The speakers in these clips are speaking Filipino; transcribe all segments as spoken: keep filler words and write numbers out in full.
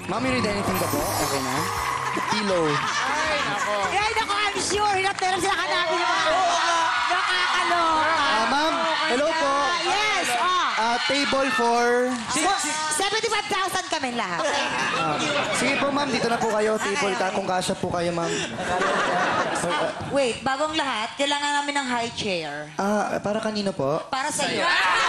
Ma'am, you need anything ba po? Okay na? Pillow. Ay, nako. Ay, nako, I'm sure. Hinap-terap sila hanapin ng mga nakakaloka. Ah, ma'am, hello po. Yes, oh. Ah, table for... seventy-five thousand kami lahat. Ah, sige po, ma'am. Dito na po kayo. Table ka. Kung kasya po kayo, ma'am. Wait, bagong lahat, kailangan namin ng high chair. Ah, para kanino po? Para sa iyo.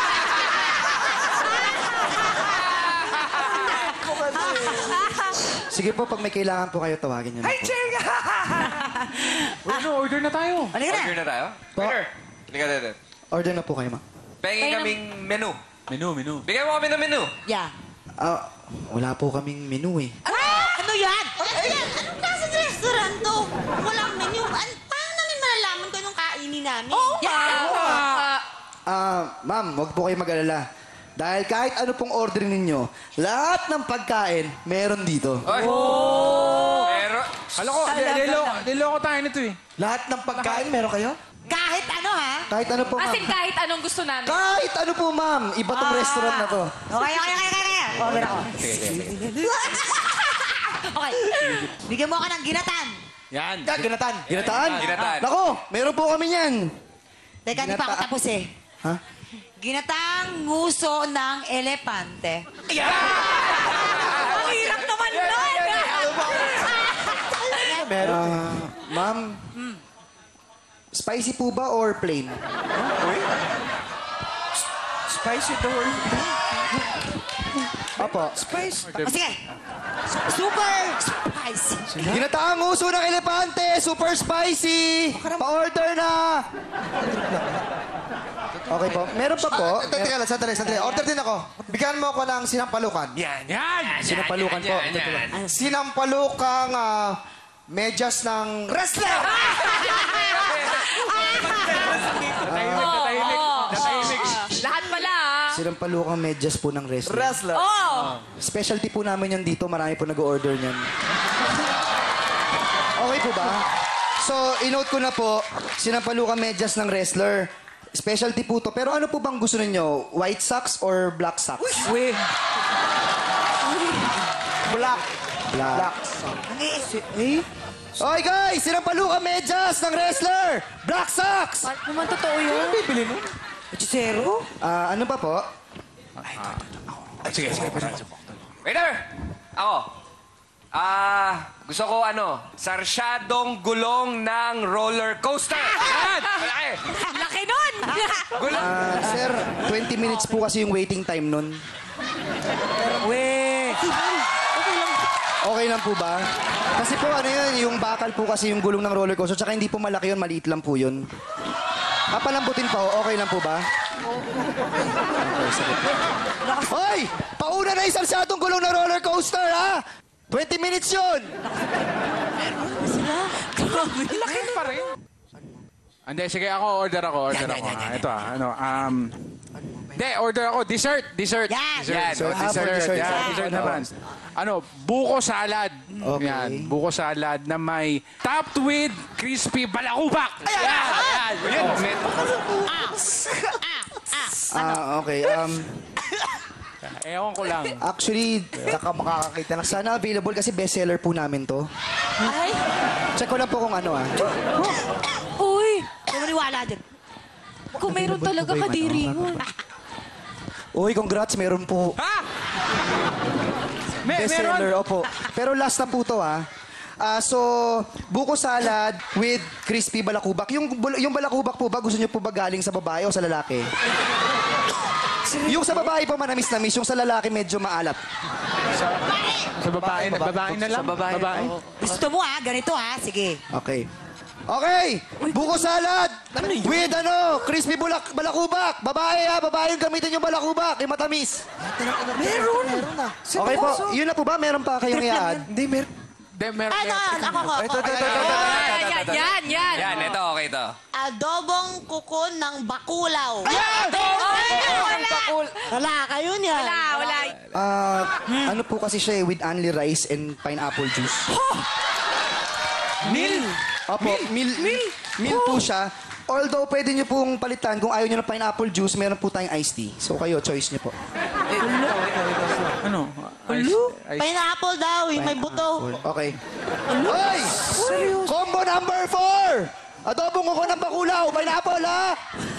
Sige po, pag may kailangan po kayo, tawagin niyo na po. High chair nga! Ano, order na tayo. Halika na. Order na tayo? Po. Order. Halika dito. Order na po kayo, ma'am. Pengin kaming menu. Menu, menu. Bigyan mo kami ng menu. Yeah. Ah, wala po kaming menu eh. Ah, ano yan? Ano yan? Anong klase ng restaurant to? Walang menu. An paano namin malalaman kung anong kainin namin? Oo Yeah. Ah, ma'am, wag po kayo mag-alala. Dahil kahit ano pong order ninyo, lahat ng pagkain, meron dito. Oy. Oh. Pero, Alam ko, niloko niloko tayo nito eh. Lahat ng pagkain, meron kayo? Kahit ano, ha? Kahit ano po, As ma'am. in, kahit anong gusto namin. Kahit ano po, ma'am. Iba tong restaurant na to. Okay, okay, okay, okay, okay. Order ako. Okay. Bigyan mo ako ng ginatan. Yan. Ginatan. Ginataan? Ginataan. Nako, meron po kami yan. Teka, di pa ako Ginata- tapos eh. Ha? Ginatang nguso ng elepante. Ang hirap naman nun! Meron. Ah, ma'am, spicy po ba or plain? Spicy the word. Opo. Spice. O sige. Super spicy. Ginataang uso ng elepante, super spicy. Pa-order na. Okay po. Meron pa po. Ah, teka lang, sandali, sandali. Order din ako. Bigyan mo ako ng sinampalukan. Yan, yan. Sinampalukan po. Yan, yan, yan. Sinampalukang ah, medyas ng wrestler! Natahimik, natahimik. Natahimik. Lahat pala, ah. Sinampalukang medyas po ng wrestling. Wrestler. Oh! Specialty po namin yan dito. Marami po nag-order niyan. Okay po ba? So, inote ko na po, sinampalukang medyas ng wrestler. Specialty po to. Pero ano po bang gusto ninyo? White socks or black socks? Uy. Black. Black. Eh? Okay guys, sinampalukang medyas ng wrestler. Black socks. Naman totoo yun. Bibili mo. Hechicero? Ah, ano pa po? Sige, sige. Waiter! Ako. Ah, gusto ko ano, sarsyadong gulong ng roller coaster. Yan! Malaki! Laki nun! Gulong. Ah, sir, twenty minutes po kasi yung waiting time nun. Weh! Okay lang po ba? Kasi po ano yun, yung bakal po kasi yung gulong ng roller coaster, tsaka hindi po malaki yun, maliit lang po yun. Papalambutin pa, oh, okay lang po ba? Okay, sige. Hoy! Pauna na isang satong gulong ng roller coaster, ha? twenty minutes yun! Laki pa rin. Hindi, sige ako, order ako, order ako. Ah, ito ah, ano, um... Hindi, order ako, dessert, dessert. Yan! Dessert, Yan, so, ah, for dessert, dessert, yan, yan. dessert Ano? naman. Ano, buko salad. Okay. Yan, buko salad na may topped with crispy balakubak. Yan, yan. Yun, men. Ah, okay. Um, Ewan ko lang. actually, baka makakakita na. Sana available kasi bestseller po namin to. Ay! Check ko lang po kung ano, ah. Uy! Kumaniwala din. Kung meron talaga kadiri mo. Uy, congrats, meron po. Ha? Me Bestseller, meron? opo. Pero last na po to, ha. Ah, so, buko salad with crispy balakubak. Yung, bul- yung balakubak po ba, gusto niyo po ba galing sa babae o sa lalaki? Yung sa babae po manamis-namis, yung sa lalaki medyo maalat. Sa babae, na, babae na lang? Sa babae. Gusto mo ha? Ganito ha? Sige. Okay. Okay! Buko salad! With ano, crispy bulak, balakubak! Babae ha, babae yung gamitin yung balakubak, yung matamis. Meron! Meron na. Okay po, yun na po ba? Meron pa kayong i-add? Hindi, meron. De, mer Ano, ako ko. Ito, ito, ito, ito. Yan, yan, yan, yan. Yan, ito, okay ito. Adobong kuko ng bakulaw. Wala kayo niya. Wala, wala. Ah, ano po kasi siya eh, with only rice and pineapple juice. Mil. Opo, mil, mil, mil po siya. Although, pwede niyo pong palitan. Kung ayaw niyo ng pineapple juice, meron po tayong iced tea. So, kayo, choice niyo po. Ano? Ay, Pineapple daw, yung may buto. Okay. Hoy! Combo number four! Adobong ko ng bakulaw, pineapple, ha?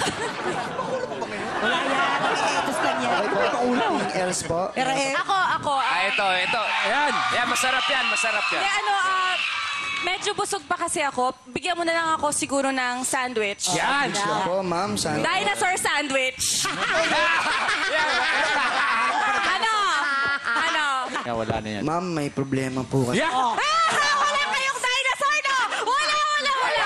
Wala yan. Ito lang yan. Okay po, anything else po? Pero eh, Ako, ako. Ah, ah, ito, ito. Ayan. Ayan, masarap yan, masarap yan. Hindi, ano, ah, medyo busog pa kasi ako. Bigyan mo na lang ako siguro ng sandwich. Yan. Yan po, ma'am. San- Dinosaur sandwich. ano? Ano? yeah, wala na yan. Ma'am, may problema po kasi. Yeah! Ah, wala kayong dinosaur, no? Wala, wala, wala.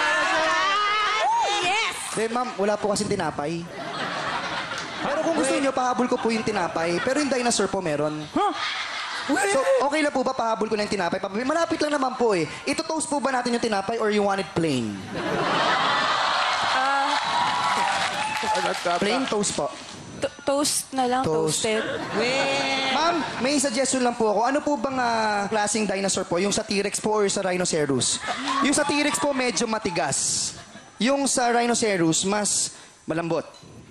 Yes! Eh, ma'am, wala po kasing tinapay. Pero kung gusto niyo, pahabol ko po yung tinapay. Pero yung dinosaur po meron. So, okay lang po ba pahabol ko na yung tinapay? Papabi- Malapit lang naman po eh. Ito-toast po ba natin yung tinapay or you want it plain? Plain toast po. To- toast na lang, Toast. toasted. Ma'am, may suggestion lang po ako. Ano po bang ah, klaseng dinosaur po? Yung sa T-Rex po or sa Rhinoceros? Yung sa T-Rex po medyo matigas. Yung sa Rhinoceros, mas malambot.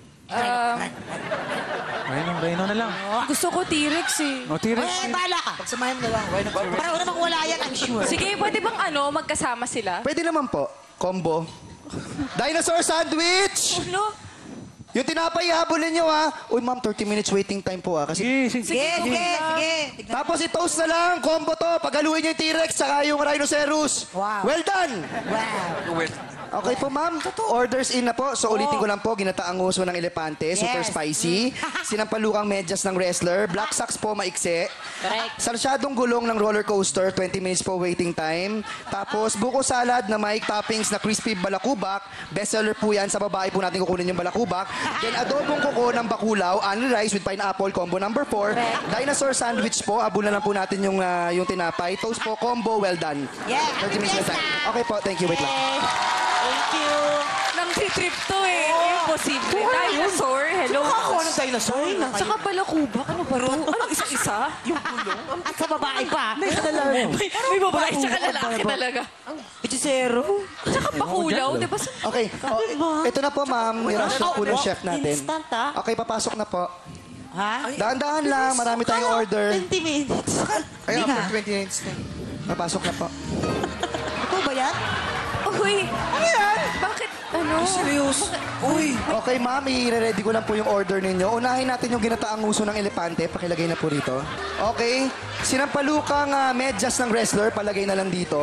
Rhino, Rhino na lang. Gusto ko T-Rex eh. O, T-Rex. eh, bahala ka. Pagsamahin mo na lang. Why not? Parang namang wala yan, I'm sure. Sige, pwede bang ano, magkasama sila? Pwede naman po. Combo. Dinosaur sandwich! Ano? Yung tinapay, habulin nyo ha. Uy, ma'am, thirty minutes waiting time po ha. Kasi... Sige, sige. Sige, sige, sige. Tignan. Tapos i-toast na lang. Combo to. Paghaluin nyo yung T-Rex saka yung Rhinoceros. Wow. Well done! Wow. Wait. Okay po, ma'am. Orders in na po. So, ulitin ko lang po. Ginataang uso ng elepante. Super Yes. spicy. Sinampalukang medyas ng wrestler. Black socks po, maikse. Correct. Sarsyadong gulong ng roller coaster. twenty minutes po waiting time. Tapos, buko salad na may toppings na crispy balakubak. Bestseller po yan. Sa babae po natin kukunin yung balakubak. Then, adobong kuko ng bakulaw. Only rice with pineapple. Combo number four. Dinosaur sandwich po. Abulan lang po natin yung, ah, yung tinapay. Toast po. Combo. Well done. Yeah. thirty minutes Yes, time. na. Okay po. Thank you. Wait lang. Thank you. Nang trip to eh. Imposible. Dinosaur, hello. Ako ng dinosaur. Saka pala kubak. Ano ba ito? Ano, isa-isa? At sa babae pa. May, may babae tsaka lalaki talaga. Pichesero. Tsaka pakulaw, di ba? Okay. Oh, ito na po, ma'am. Nirush na po ng chef natin. Instant, ah. Okay, papasok na po. Ha? Dahan-dahan lang. Marami tayong order. twenty minutes. Ay, after twenty minutes na. Papasok na po. Ito ba yan? Uy. Ano yan? Bakit? Ano? Serious? Uy. Okay, ma'am. I-ready ko lang po yung order ninyo. Unahin natin yung ginataang uso ng elepante. Pakilagay na po rito. Okay. Sinampalukang ah, medyas ng wrestler. Palagay na lang dito.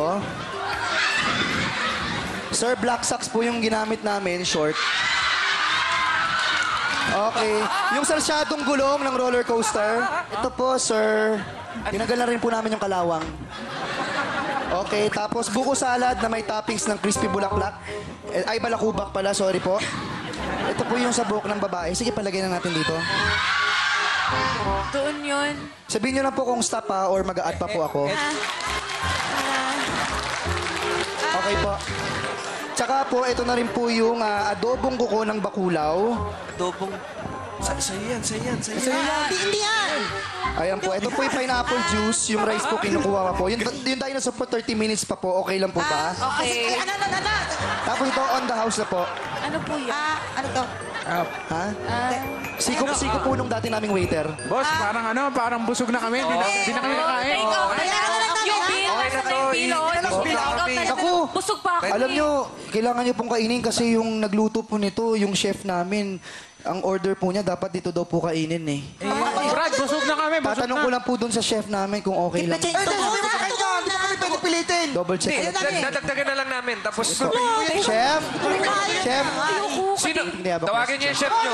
Sir, black socks po yung ginamit namin. Short. Okay. Yung sarsyadong gulong ng roller coaster. Ito po, sir. Tinanggal na rin po namin yung kalawang. Okay, tapos buko salad na may toppings ng crispy bulaklak. Eh, ay, balakubak pala, sorry po. Ito po yung sa buhok ng babae. Sige, palagay na natin dito. Doon yun. Sabihin nyo lang po kung stop ha or mag-a-add pa po ako. Okay po. Tsaka po, ito na rin po yung ah, adobong kuko ng bakulaw. Adobong... Sa sa'yo yan, sa'yo yan, sa'yo yan. Hindi, hindi yan. Ayan po, ito po yung pineapple juice. Yung rice po kinukuha pa po. Yung, yung dinosaur po, thirty minutes pa po. Okay lang po ba? Okay. Ano, ano, ano? Tapos ito, on the house na po. Ano po yan? Ah, ano to? Ha? Siko, siko po nung dati naming waiter. Boss, parang ano, parang busog na kami. Di na, di na kami kakain. Take out na Bayaran na lang namin, yung ha? bill. Okay na to. Yung bill, oh. I- Take out na lang. Naku. Busog pa ako. Alam eh. nyo, kailangan nyo pong kainin kasi yung nagluto po nito, yung chef namin, ang order po niya, dapat dito daw po kainin eh. Brad, busog na kami. Busog Tatanong na. ko lang po dun sa chef namin kung okay lang. Change to. Hindi na kayo dyan. Hindi na kami pwede pilitin. Double check Hindi, ulit. dag- dadagdagan na lang namin. Tapos, Chef! Chef! sino? Hindi, abak- Tawagin niyo yung chef niyo.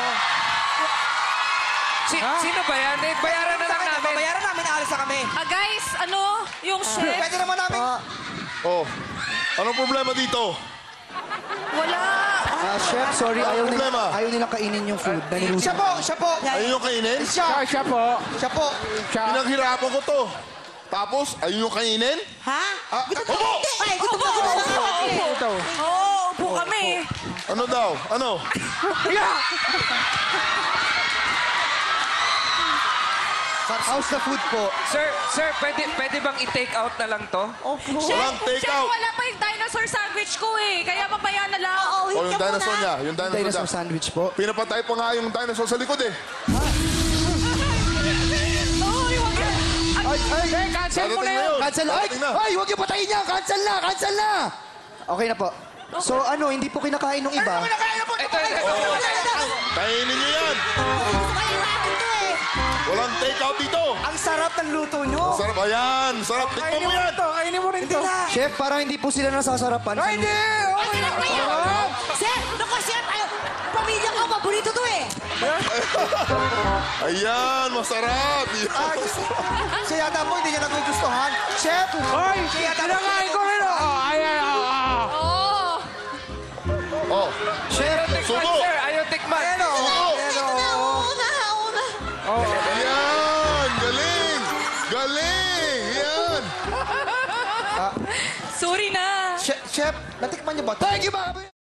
Si, sino ba yan? Eh, bayaran na lang namin. Bayaran namin, alis na kami. Ah, guys, ano? Yung chef, Pwede naman namin. Oh, anong problema dito? wala. Ah, chef, sorry, ayaw, nila, Problema. ayaw nilang kainin yung food. na niluto. Siya po, siya po. Ayun yung kainin? Siya. Siya, siya po. Siya po. Siya. Pinaghirapan ko to. Tapos, ayun yung kainin? Ha? Ah, opo! Ay, gusto ko. Upo ito. Oo, upo kami. Ano daw? Ano? How's the food po? Sir, sir, pwede, pwede bang i-take out na lang to? Walang take Chef, out. wala pa yung dinosaur sandwich ko eh. Kaya mamaya na lang. Oo, O, yung hingga dinosaur muna. niya. Yung dinosaur, Dinosaur niya. sandwich po. Pinapatay pa nga yung dinosaur sa likod eh. Oo, yung Ay, ay! Hindi, cancel mo na Darating na yun. yun. Cancel! Ay! Darating na. Ay! Huwag niyo patayin niya! Cancel na! Cancel na! Okay na po. So ano, hindi po kinakain ng iba. Ito, ito, ito. Kainin niyo yan. Gusto ko yung akin to eh. Walang take out dito. Ang sarap ng luto niyo. Sarap. Ayan. Sarap. Tikman mo yan. Kainin mo rin to. Chef, parang hindi po sila nasasarapan. Ay, hindi! Okay na. Chef, naku, chef, ay, pamilya ko, paborito to eh. Ayan. Masarap. Ah, siya yata po, hindi niya nagugustuhan. Chef! Hoy! Kinakain ko rin. Oh, ay, ay, ah, ah. Oo. Oh. Chef! Tikman, Subo. sir. Ayaw tikman. Ano? Ito na, una, una. Ayan. Galing. Galing. Yan. Sorry na. Chef, chef, natikman niyo ba? Thank you, mga